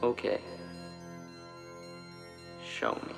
Okay. Show me.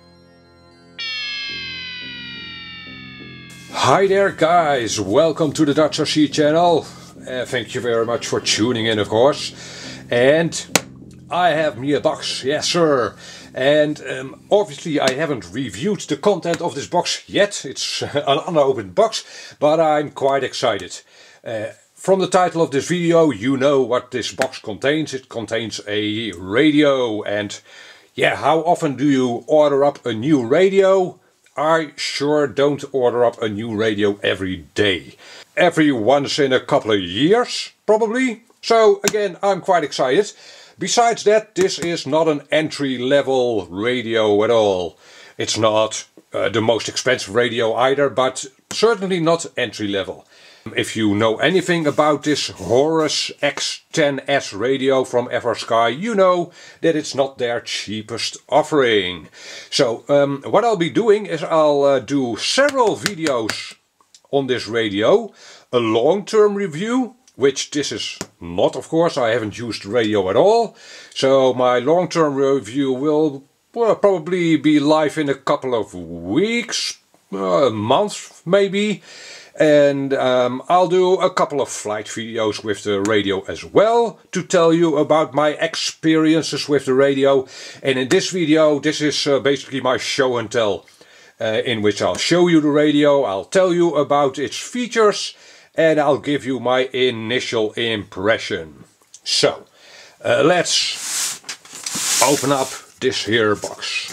Hi there guys, welcome to the Dutch RC channel. Thank you very much for tuning in, of course. And I have me a box, yes sir. And obviously I haven't reviewed the content of this box yet. It's an unopened box, but I'm quite excited. From the title of this video you know what this box contains. It contains a radio, and yeah, how often do you order up a new radio? I sure don't order up a new radio every day. Every once in a couple of years, probably. So again, I'm quite excited. Besides that, this is not an entry-level radio at all. It's not the most expensive radio either, but certainly not entry-level. If you know anything about this Horus X10S radio from FrSky, you know that it's not their cheapest offering. So what I'll be doing is I'll do several videos on this radio. A long-term review, which this is not, of course. I haven't used the radio at all. So my long-term review will probably be live in a couple of weeks, months maybe. And I'll do a couple of flight videos with the radio as well to tell you about my experiences with the radio. And in this video, this is basically my show and tell, in which I'll show you the radio, I'll tell you about its features, and I'll give you my initial impression. So, let's open up this here box.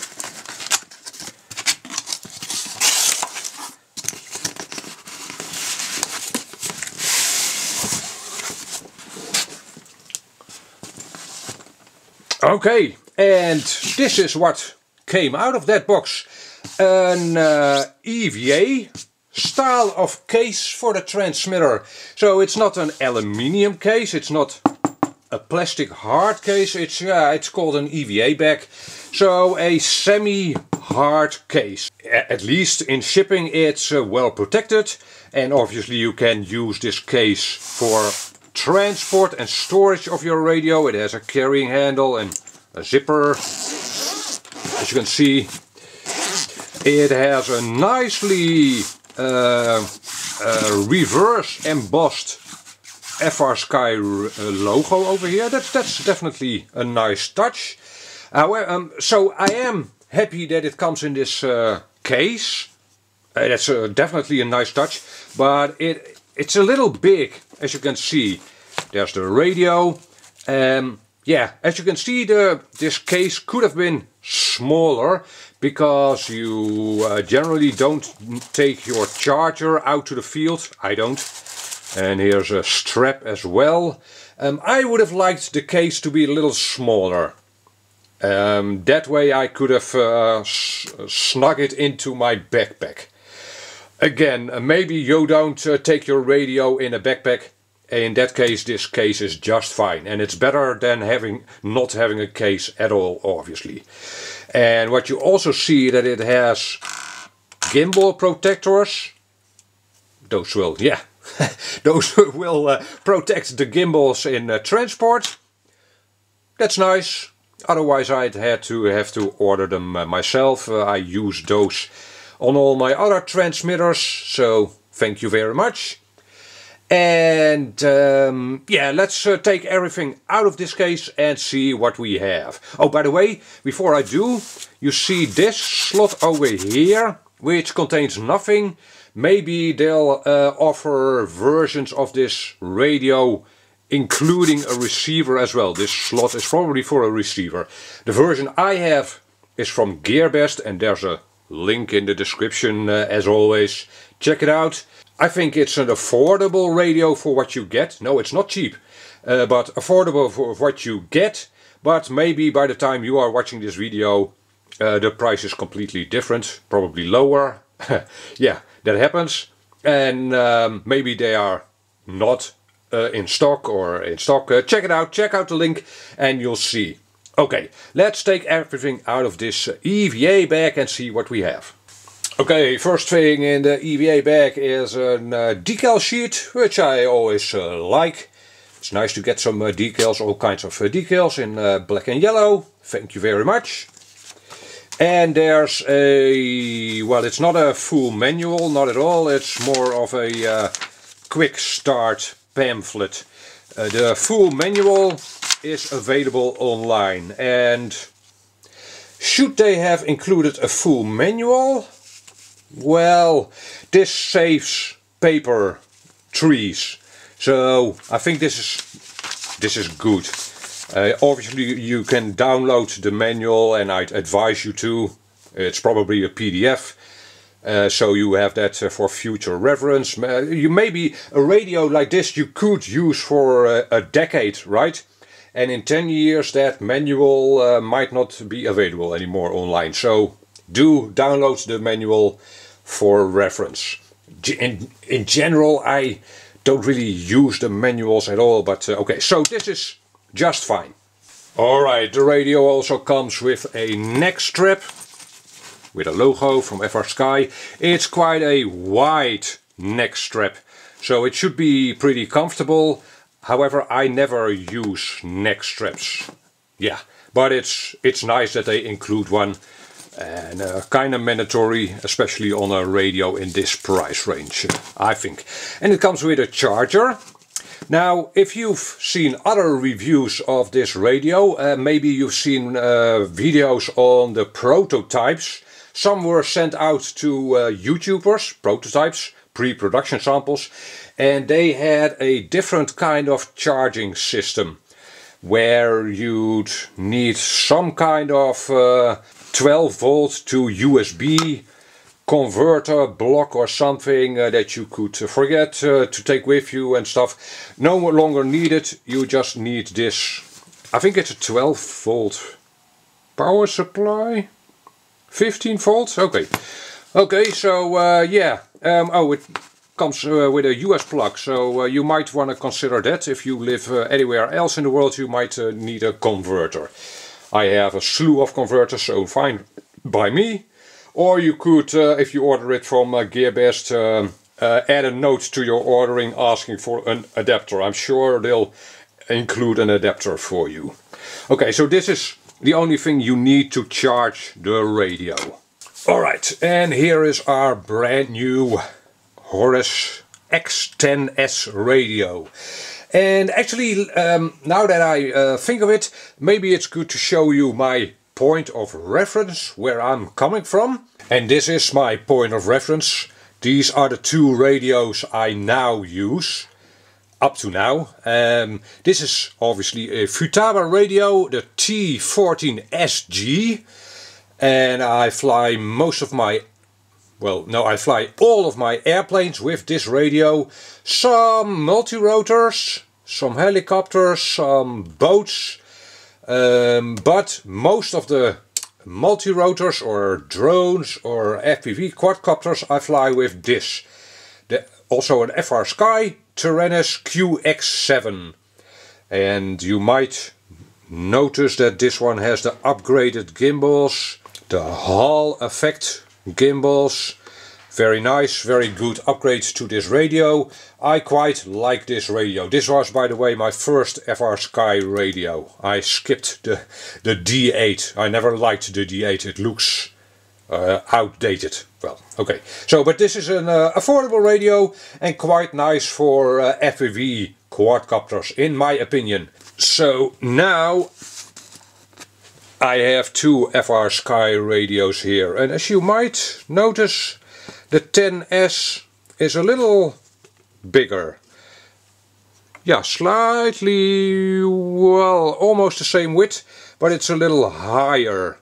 Okay, and this is what came out of that box. An EVA style of case for the transmitter. So it's not an aluminium case, it's not a plastic hard case, it's called an EVA bag. So a semi-hard case. At least in shipping it's well protected, and obviously you can use this case for transport and storage of your radio. It has a carrying handle and a zipper. As you can see, it has a nicely reverse embossed FrSky logo over here. That's definitely a nice touch. However, so I am happy that it comes in this case. That's definitely a nice touch, but it's a little big, as you can see. There's the radio. Yeah, as you can see, this case could have been smaller, because you generally don't take your charger out to the field. I don't. And here's a strap as well. I would have liked the case to be a little smaller. That way I could have snug it into my backpack. Again, maybe you don't take your radio in a backpack. In that case, this case is just fine, and it's better than not having a case at all, obviously. And what you also see, that it has gimbal protectors. Those will, yeah, those will protect the gimbals in transport. That's nice. Otherwise, I'd have to order them myself. I use those on all my other transmitters, so thank you very much. And yeah, let's take everything out of this case and see what we have. Oh, by the way, before I do, you see this slot over here, which contains nothing. Maybe they'll offer versions of this radio including a receiver as well. This slot is probably for a receiver. The version I have is from GearBest, and there's a link in the description as always. Check it out. I think it's an affordable radio for what you get. No, it's not cheap, but affordable for what you get. But maybe by the time you are watching this video, the price is completely different, probably lower. Yeah, that happens. And maybe they are not in stock or in stock. Check it out, check out the link and you'll see. Okay, let's take everything out of this EVA bag and see what we have. Okay, first thing in the EVA bag is a decal sheet, which I always like. It's nice to get some decals, all kinds of decals in black and yellow. Thank you very much. And there's a, well, it's not a full manual, not at all. It's more of a quick start pamphlet. The full manual is available online. And should they have included a full manual? Well, this saves paper trees. So I think this is good. Obviously you can download the manual, and I'd advise you to. It's probably a PDF, so you have that for future reference. Maybe a radio like this you could use for a decade, right? And in 10 years that manual might not be available anymore online. So do download the manual for reference. In general, I don't really use the manuals at all, but okay, so this is just fine. Alright, the radio also comes with a neck strap with a logo from FR Sky. It's quite a wide neck strap, so it should be pretty comfortable. However, I never use neck straps. Yeah, but it's nice that they include one, and kind of mandatory, especially on a radio in this price range, I think. And it comes with a charger. Now, if you've seen other reviews of this radio, maybe you've seen videos on the prototypes. Some were sent out to YouTubers, prototypes, pre-production samples, and they had a different kind of charging system where you'd need some kind of 12 volt to USB converter block or something that you could forget to take with you and stuff. No longer needed. You just need this. I think it's a 12 volt power supply. 15 volts. Okay. Okay. So yeah. Oh, it comes with a US plug. So you might want to consider that. If you live anywhere else in the world, you might need a converter. I have a slew of converters, so fine by me. Or you could, if you order it from GearBest, add a note to your ordering asking for an adapter. I'm sure they'll include an adapter for you. Okay, so this is the only thing you need to charge the radio. Alright, and here is our brand new Horus X10S radio. And actually, now that I think of it, maybe it's good to show you my point of reference, where I'm coming from. And this is my point of reference. These are the two radios I now use, up to now. This is obviously a Futaba radio, the T14SG. And I fly most of my, well, no, I fly all of my airplanes with this radio. Some multi-rotors, some helicopters, some boats. But most of the multi-rotors or drones or FPV quadcopters I fly with this. Also an FR Sky Taranis QX7. And you might notice that this one has the upgraded gimbals, the Hall effect gimbals. Very nice, very good upgrades to this radio. I quite like this radio. This was, by the way, my first FR Sky radio. I skipped the D8. I never liked the D8. It looks outdated. Well, okay. So, but this is an affordable radio and quite nice for FPV quadcopters, in my opinion. So now I have two FR Sky radios here, and as you might notice, the 10S is a little bigger. Yeah, slightly, well, almost the same width, but it's a little higher.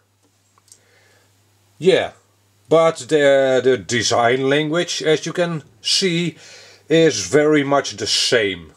Yeah, but the design language, as you can see, is very much the same.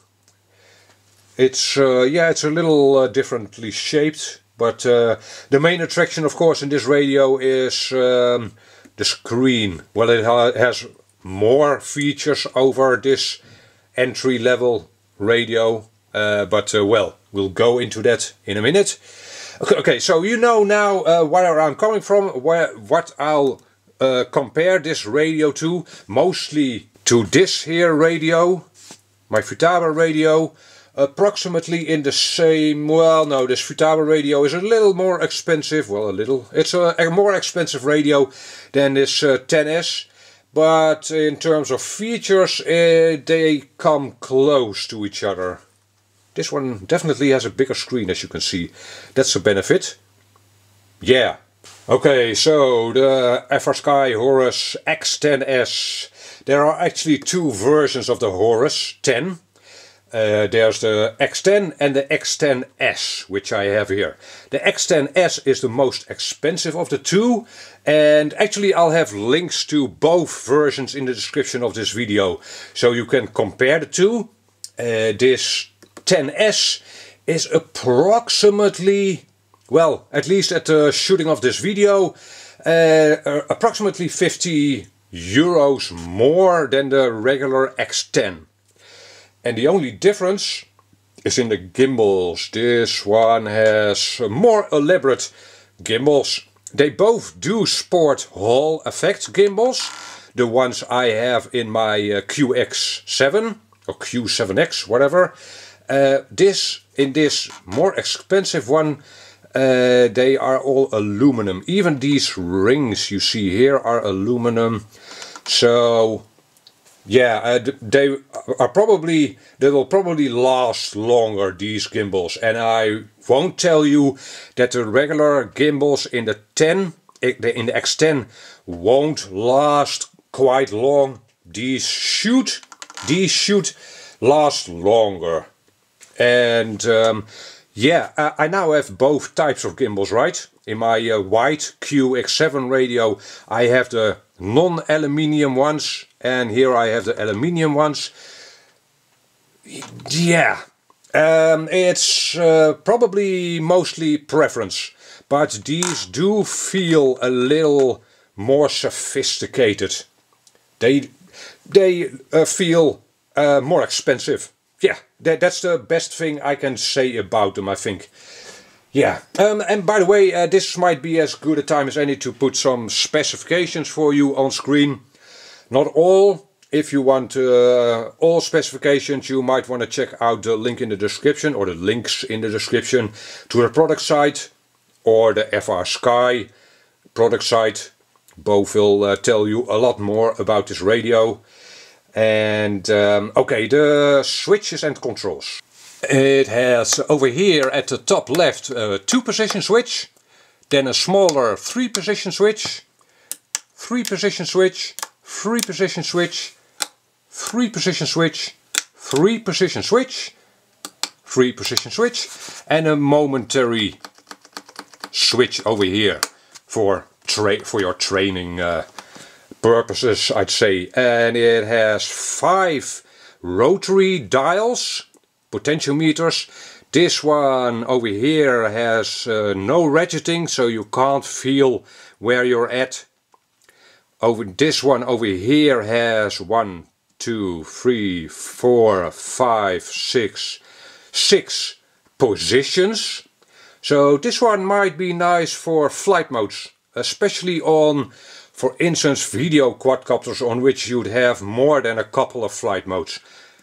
It's yeah, it's a little differently shaped, but the main attraction, of course, in this radio is the screen. Well, it has more features over this entry-level radio, but well, we'll go into that in a minute. Okay, so you know now where I'm coming from, what I'll compare this radio to, mostly to this here radio, my Futaba radio, approximately in the same, well no, this Futaba radio is a little more expensive, well a little, it's a more expensive radio than this 10S, but in terms of features they come close to each other. This one definitely has a bigger screen, as you can see, that's a benefit. Yeah. Okay, so the FrSky Horus X10S. There are actually two versions of the Horus 10. There's the X10 and the X10S, which I have here. The X10S is the most expensive of the two, and actually I'll have links to both versions in the description of this video, so you can compare the two. This 10S is approximately, well, at least at the shooting of this video, approximately 50 euros more than the regular X10. And the only difference is in the gimbals. This one has more elaborate gimbals. They both do sport Hall effect gimbals. The ones I have in my QX7 or Q7X, whatever. In this more expensive one, they are all aluminum. Even these rings you see here are aluminum. So yeah, they will probably last longer, these gimbals. And I won't tell you that the regular gimbals in the X10 won't last quite long. These should last longer. And yeah, I now have both types of gimbals, right? In my white QX7 radio I have the non-aluminium ones, and here I have the aluminium ones. Yeah, it's probably mostly preference, but these do feel a little more sophisticated. They feel more expensive. Yeah, that's the best thing I can say about them, I think. Yeah, and by the way, this might be as good a time as any to put some specifications for you on screen. Not all. If you want all specifications, you might want to check out the link in the description, or the links in the description, to the product site or the FrSky product site. Both will tell you a lot more about this radio. And okay, the switches and controls. It has over here at the top left a 2-position switch, then a smaller 3-position switch, 3-position switch, 3-position switch, 3-position switch, 3-position switch, 3-position switch, and a momentary switch over here for your training purposes, I'd say. And it has 5 rotary dials, potentiometers. This one over here has no ratcheting, so you can't feel where you're at. This one over here has 1, 2, 3, 4, 5, 6 positions. So this one might be nice for flight modes, especially on, for instance, video quadcopters on which you'd have more than a couple of flight modes.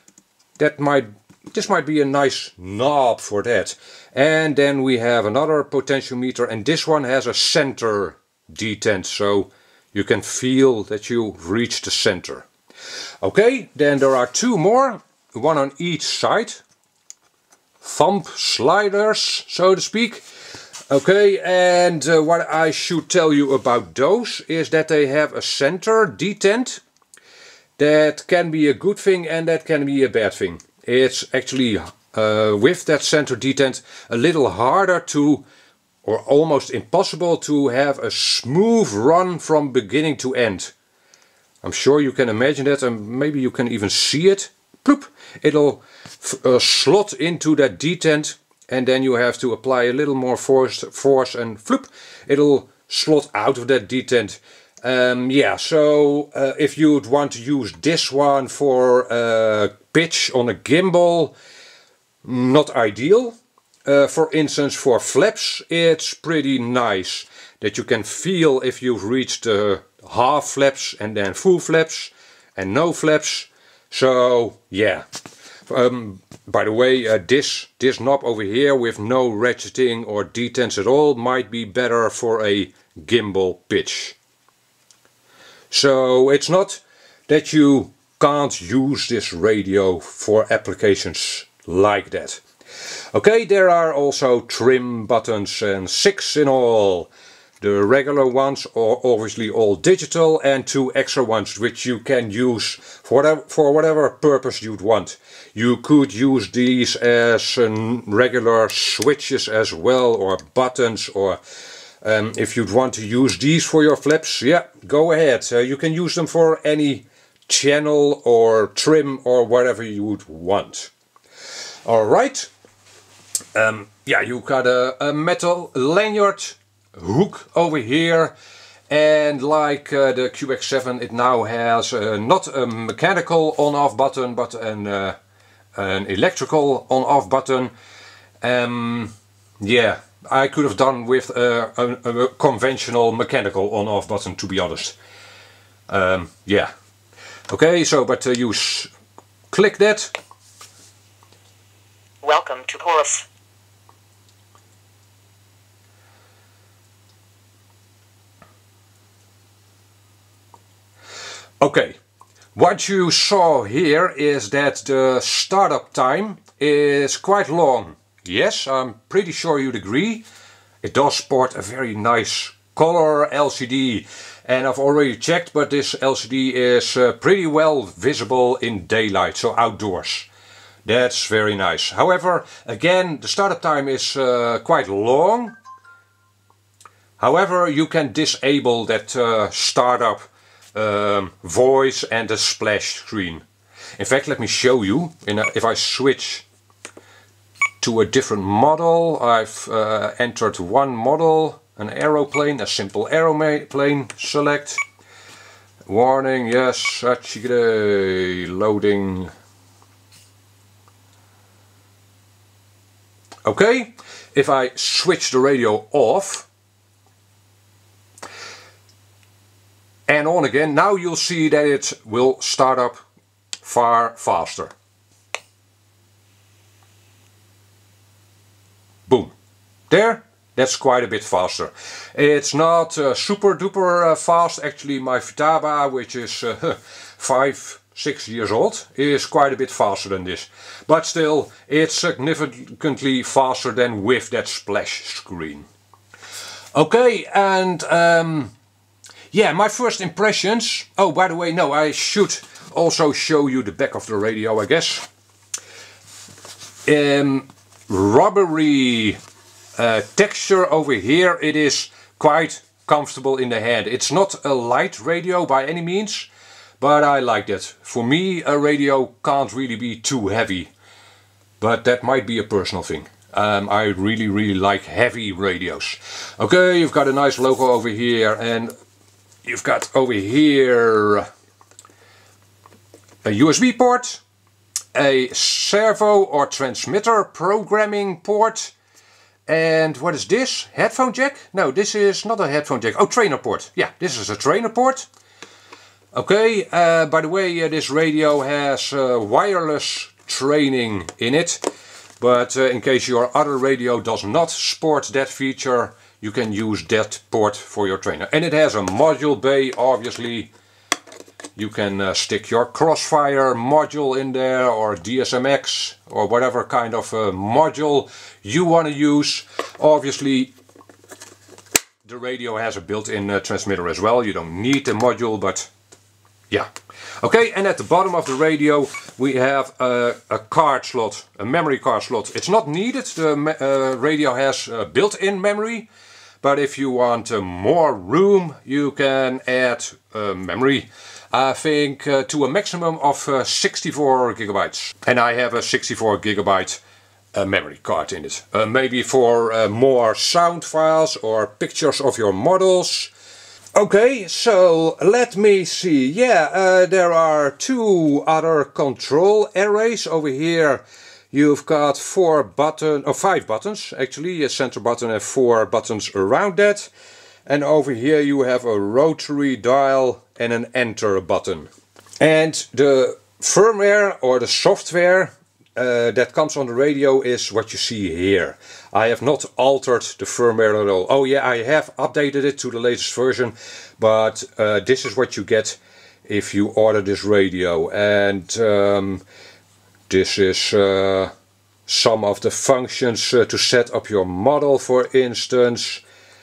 This might be a nice knob for that. And then we have another potentiometer, and this one has a center detent, so you can feel that you reach the center. Okay, then there are 2 more, one on each side. Thumb sliders, so to speak. Okay, and what I should tell you about those is that they have a center detent. That can be a good thing and that can be a bad thing. It's actually, with that center detent, a little harder to, or almost impossible to have a smooth run from beginning to end. I'm sure you can imagine that, and maybe you can even see it. Ploop! It'll slot into that detent, and then you have to apply a little more force and floop! It'll slot out of that detent. Yeah, so if you'd want to use this one for pitch on a gimbal, not ideal. For instance, for flaps, it's pretty nice that you can feel if you've reached the half flaps and then full flaps and no flaps. So yeah, By the way, this knob over here with no ratcheting or detents at all might be better for a gimbal pitch. So it's not that you can't use this radio for applications like that. Okay, there are also trim buttons, and 6 in all. The regular ones are obviously all digital, and 2 extra ones which you can use for whatever purpose you'd want. You could use these as regular switches as well, or buttons, or if you'd want to use these for your flaps, yeah, go ahead. You can use them for any channel or trim or whatever you would want. Alright, yeah, you got a metal lanyard hook over here, and like the QX7, it now has not a mechanical on-off button but an electrical on-off button. Yeah, I could have done with a conventional mechanical on-off button, to be honest. Yeah, okay, so but you click that. Welcome to Chorus. Okay, what you saw here is that the startup time is quite long. Yes, I'm pretty sure you'd agree. It does sport a very nice color LCD, and I've already checked, but this LCD is pretty well visible in daylight, so outdoors. That's very nice. However, again, the startup time is quite long. However, you can disable that startup voice and the splash screen. In fact, let me show you. If I switch to a different model, I've entered one model, an aeroplane, a simple aeroplane. Select. Warning, yes, loading. Okay, if I switch the radio off and on again, now you'll see that it will start up far faster. Boom. There, that's quite a bit faster. It's not super duper fast. Actually, my Futaba, which is 5-6 years old, is quite a bit faster than this. But still, it's significantly faster than with that splash screen. Okay, and yeah, my first impressions. Oh, by the way, no, I should also show you the back of the radio, I guess. Rubbery texture over here. It is quite comfortable in the hand. It's not a light radio by any means, but I like that. For me, a radio can't really be too heavy, but that might be a personal thing. I really like heavy radios. Okay, you've got a nice logo over here, and you've got over here a USB port, a servo or transmitter programming port, and what is this? Headphone jack? No, this is not a headphone jack. Oh, trainer port. Yeah, this is a trainer port. Okay, by the way, this radio has wireless training in it, but in case your other radio does not sport that feature, you can use that port for your trainer. And it has a module bay, obviously. You can stick your Crossfire module in there, or DSMX, or whatever kind of module you want to use. Obviously, the radio has a built-in transmitter as well. You don't need the module, but yeah. Okay, and at the bottom of the radio we have a card slot, a memory card slot. It's not needed, the radio has built-in memory, but if you want more room you can add memory. I think to a maximum of 64 gigabytes. And I have a 64 gigabyte memory card in it. Maybe for more sound files or pictures of your models. Okay, so let me see. Yeah, there are 2 other control arrays over here. You've got 5 buttons, actually, a center button and 4 buttons around that. And over here you have a rotary dial and an enter button. And the firmware or the software that comes on the radio is what you see here. I have not altered the firmware at all. Oh yeah, I have updated it to the latest version, but this is what you get if you order this radio. And this is some of the functions to set up your model, for instance.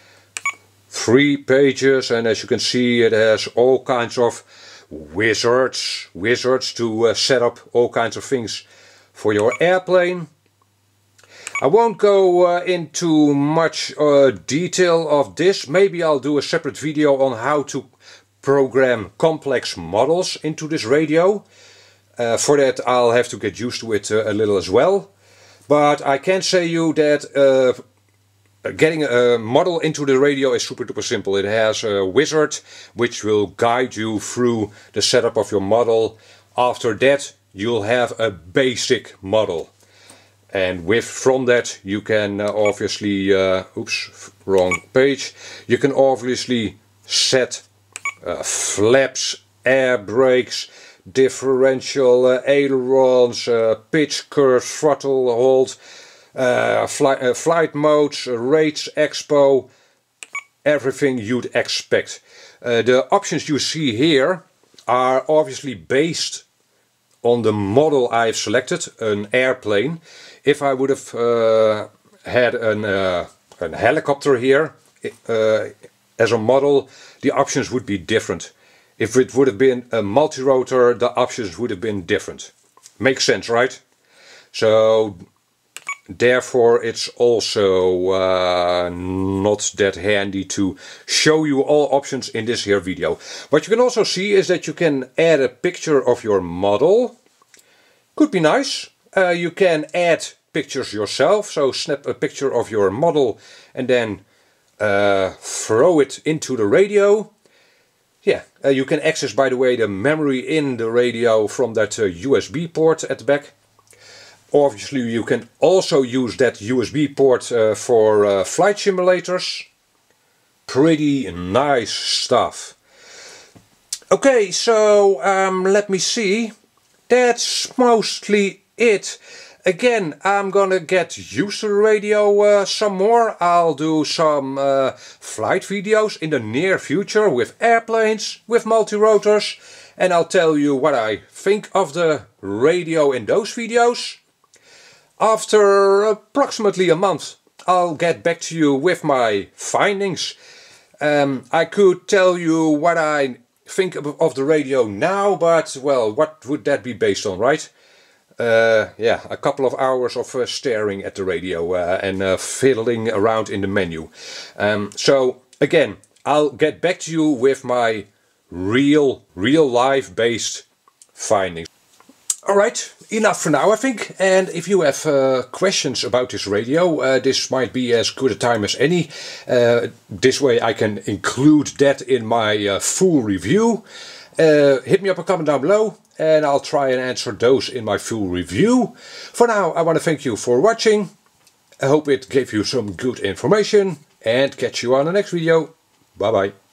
3 pages, and as you can see, it has all kinds of wizards to set up all kinds of things for your airplane. I won't go into much detail of this. Maybe I'll do a separate video on how to program complex models into this radio. For that I'll have to get used to it a little as well. But I can say you that getting a model into the radio is super duper simple. It has a wizard which will guide you through the setup of your model. After that you'll have a basic model. And from that you can obviously, oops, wrong page. You can obviously set flaps, air brakes, differential, ailerons, pitch, curve, throttle, hold, flight modes, rates, expo, everything you'd expect. The options you see here are obviously based on the model I've selected, an airplane. If I would have had a helicopter here as a model, the options would be different. If it would have been a multi-rotor, the options would have been different. Makes sense, right? So therefore it's also not that handy to show you all options in this here video. What you can also see is that you can add a picture of your model. Could be nice. You can add pictures yourself, so snap a picture of your model and then throw it into the radio. Yeah, you can access, by the way, the memory in the radio from that USB port at the back. Obviously you can also use that USB port for flight simulators. Pretty nice stuff. Okay, so let me see. That's mostly it. Again, I'm gonna get used to the radio some more. I'll do some flight videos in the near future with airplanes, with multi-rotors, and I'll tell you what I think of the radio in those videos. After approximately a month, I'll get back to you with my findings. I could tell you what I think of the radio now, but well, what would that be based on, right? Yeah, a couple of hours of staring at the radio and fiddling around in the menu. So again, I'll get back to you with my real life based findings. Alright, enough for now I think. And if you have questions about this radio, this might be as good a time as any. This way I can include that in my full review. Hit me up a comment down below and I'll try and answer those in my full review. For now I want to thank you for watching. I hope it gave you some good information and catch you on the next video. Bye bye.